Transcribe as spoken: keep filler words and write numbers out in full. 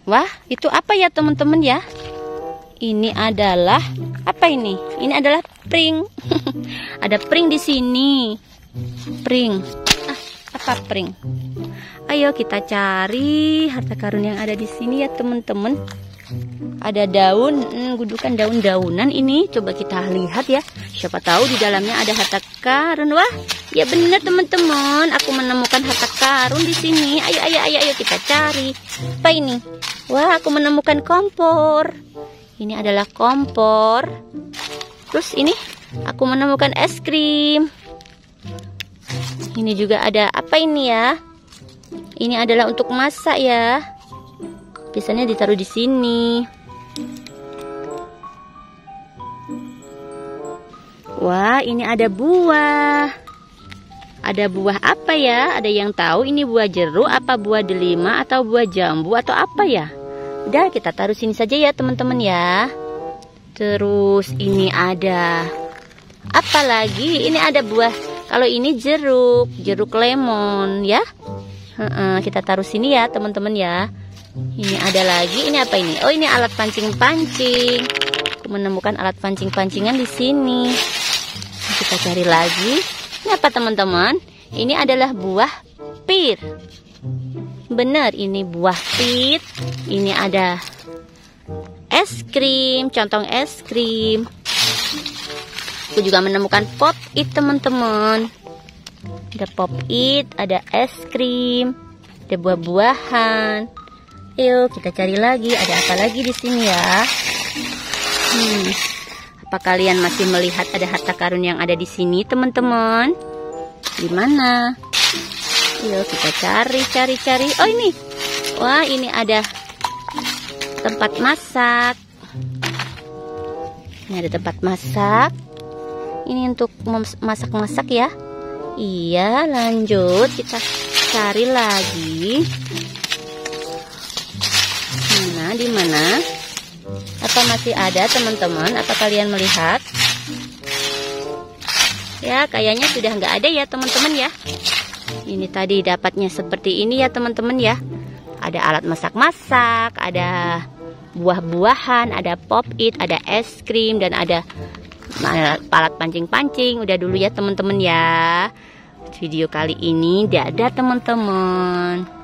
Wah, itu apa ya teman-teman ya? Ini adalah apa ini? Ini adalah pring. Ada pring di sini. Pring. Ah, apa pring? Ayo kita cari harta karun yang ada di sini ya teman-teman. Ada daun, hmm, gudukan daun-daunan ini. Coba kita lihat ya. Siapa tahu di dalamnya ada harta karun. Wah, ya benar teman-teman. Aku menemukan harta karun di sini. Ayo, ayo, ayo, ayo kita cari. Apa ini? Wah, aku menemukan kompor. Ini adalah kompor. Terus ini aku menemukan es krim. Ini juga ada apa ini ya? Ini adalah untuk masak ya. Biasanya ditaruh di sini. Wah, ini ada buah. Ada buah apa ya? Ada yang tahu ini buah jeruk, apa buah delima, atau buah jambu, atau apa ya? Udah, kita taruh sini saja ya teman-teman ya. Terus ini ada apa lagi? Ini ada buah. Kalau ini jeruk, jeruk lemon ya. Heeh, kita taruh sini ya teman-teman ya. Ini ada lagi. Ini apa ini? Oh, ini alat pancing-pancing. Aku menemukan alat pancing-pancingan di sini. Kita cari lagi. Ini apa teman-teman? Ini adalah buah pir. Benar, ini buah pir. Ini ada es krim, contong es krim. Aku juga menemukan pop it teman-teman. Ada pop it, ada es krim, ada buah-buahan. Ayo kita cari lagi. Ada apa lagi di sini ya? Hmm, apa kalian masih melihat ada harta karun yang ada di sini teman-teman? Di mana? Ayo kita cari, cari, cari. Oh ini, wah ini ada tempat masak. Ini ada tempat masak. Ini untuk masak-masak ya. Iya, lanjut kita cari lagi. Mana, di mana? Apa masih ada teman-teman? Apa kalian melihat? Ya, kayaknya sudah nggak ada ya teman-teman ya. Ini tadi dapatnya seperti ini ya teman-teman ya. Ada alat masak-masak, ada buah-buahan, ada pop it, ada es krim, dan ada alat pancing-pancing. Udah dulu ya teman-teman ya. Video kali ini dadah teman-teman.